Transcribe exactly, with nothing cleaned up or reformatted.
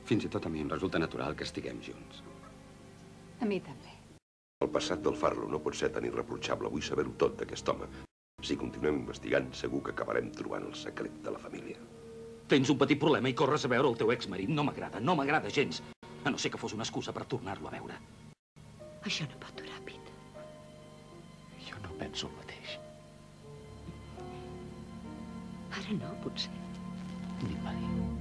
Fins i tot a mi em resulta natural que estiguem junts. A mi també. El passat del Farlow no pot ser tan irreprotxable. Vull saber-ho tot d'aquest home. Si continuem investigant, segur que acabarem trobant el secret de la família. Tens un petit problema i corres a veure el teu exmarit. No m'agrada, no m'agrada gens. A no ser que fos una excusa per tornar-lo a veure. Això no pot durar, Pete. Jo no penso el mateix. Ara no, potser. Ni mai.